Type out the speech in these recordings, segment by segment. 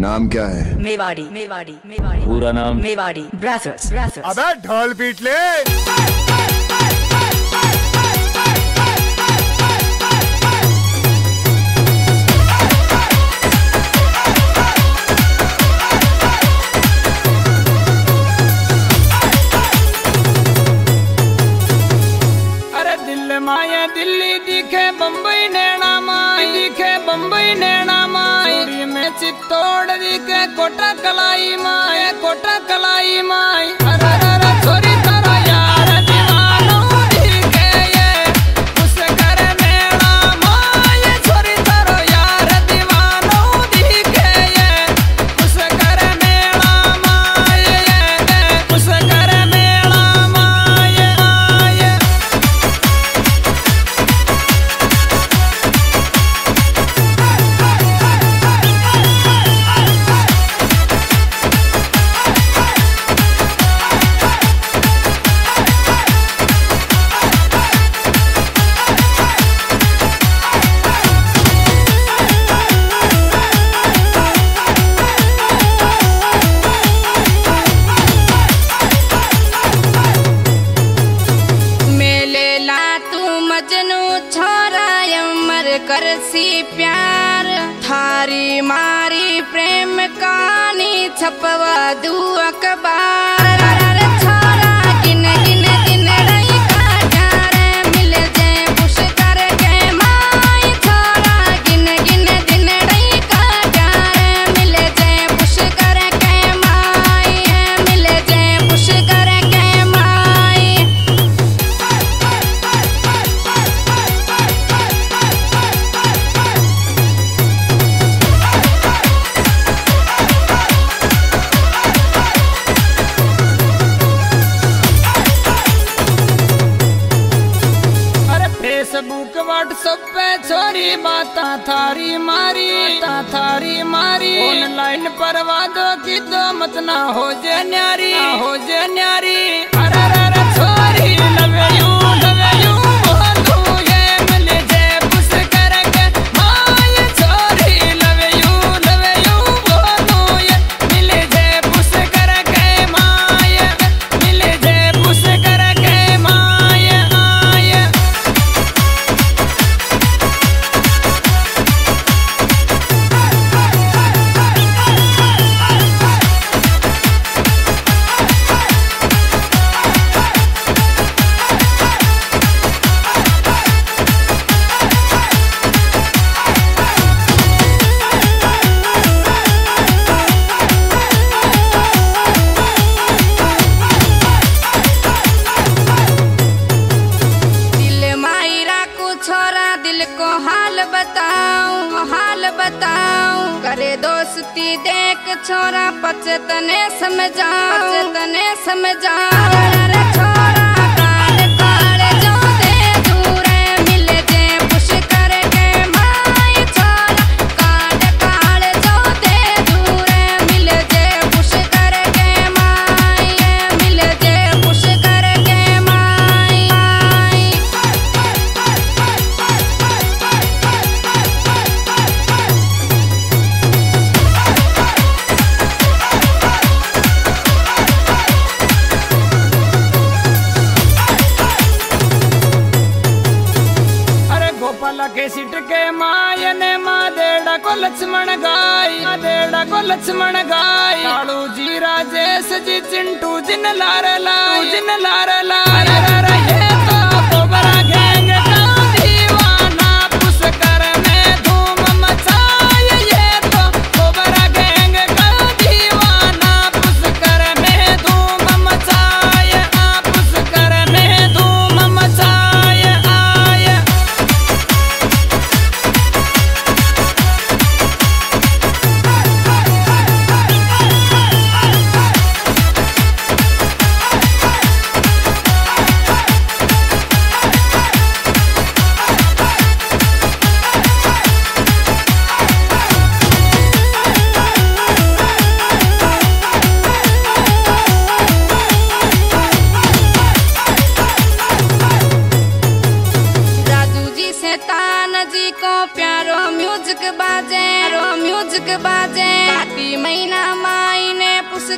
नाम क्या है? मेवाड़ी मेवाड़ी मेवाड़ी। पूरा नाम? मेवाड़ी ब्रासर्स ब्रासर्स। अबे ढोल पीट ले। अरे दिल माया दिल्ली दिखे बम्बई नैना माई दिखे बम्बई नैना माई में चित्तौड़ दिखे कोटा कलाई माई कोटा कलाई माई। अरे अरे छोरी तारा यार दीवानो दिखे ये उस करे नैना माई छोरी तारा यार दीवानो दिखे ये उस करे नैना माई उस करे नैना माई आए। करसी प्यार थारी मारी प्रेम कहानी छपवा दू अखबार। छोरा गिन गिन दिन रही काटार मिल जे पुश करके माई। छोरा गिन गिन दिन रही काटार मिल जे पुश करके माई मिल जे पुश करके माई। फेसबुक व्हाट्सएप पे छोरी बाता थारी मारी ऑनलाइन परवा दो कि दो मत ना हो जे न्यारी हो जे न्यारी। अरे अरे छोरी लव यू बोलू ये मिल जे पुश करके माय। छोरी लव यू बोलू ये मिल जे पुश करके माय मिल जे पुश करके माय आए। दिल को हाल बताऊं करे दोस्ती देख छोरा पचतने समझाऊं। छोरा काल काल जो दे दूरे मिल जे पुश करके माई। छोरा काल काल जो दे दूरे मिल जे पुश करके माई मिल जे पुश करके माई। के सिट के माय ने मादेड़ा को लक्ष्मण गाय कालू जी राजेश जी चिंटू जिन लारला ये तो कोबरा गैंग का दीवाना पुश कर में धूम मचाए। ये तो कोबरा गैंग का दीवाना पुश कर में धूम मचाए पुश कर में धूम मचाए आए।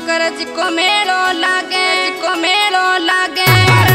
कर जिको मेलो लागे जिको मेलो लागे